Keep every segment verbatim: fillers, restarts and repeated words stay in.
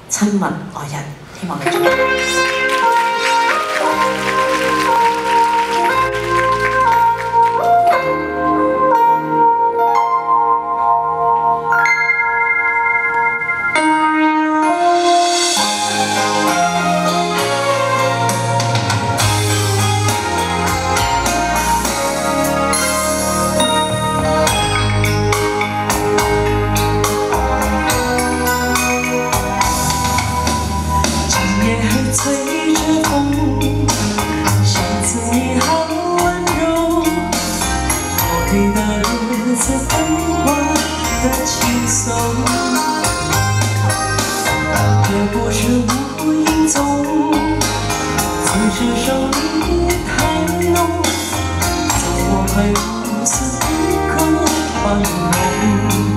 親密愛人，希望你中意。 吹着风，想着你好温柔，过去的日子风花的轻松，也不是无影踪，此时伤你太浓，怎么会无时无刻放纵？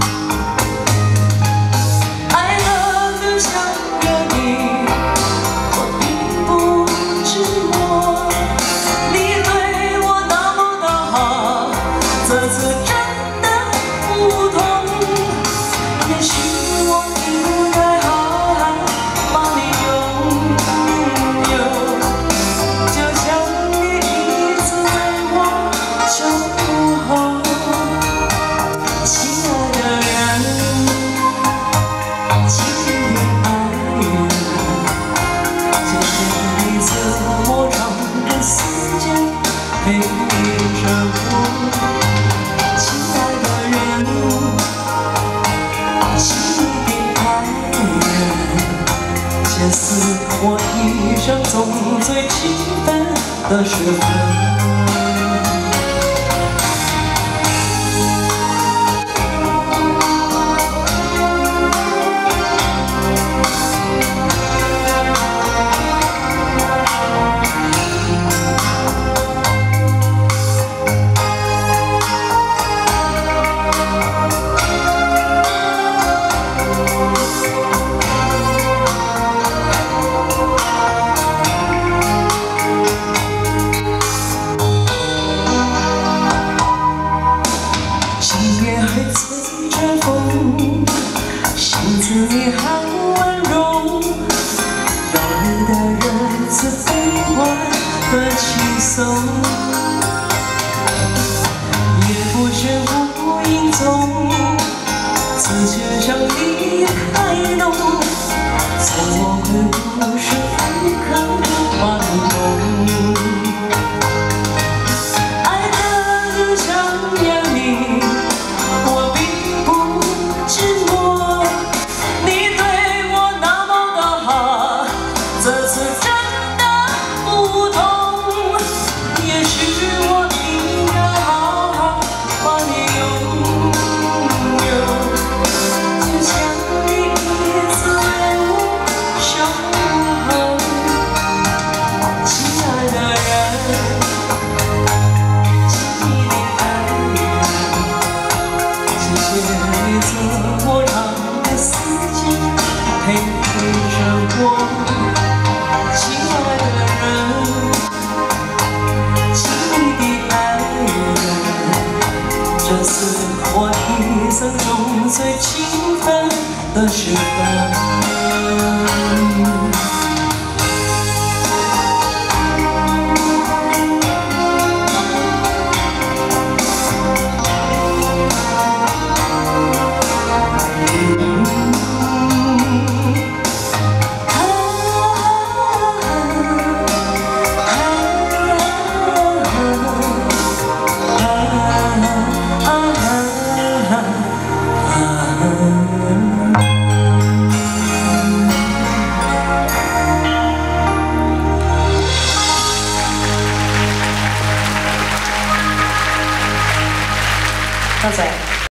这次真的不同，也许我应该好好把你拥有，就像你一直为我守候，亲爱的人，亲爱的爱人，谢谢你这么长的时间陪着我。 这是我一生中最兴奋的时分。 吹着风，想着你好温柔，遥远的日子风花的轻松，也不是无影踪，此间伤你太浓，怎么会无时无刻放纵？爱的人想念你。 这么长的时间陪着我，亲爱的人，亲密的爱人，这是我一生中最兴奋的时分。 多謝。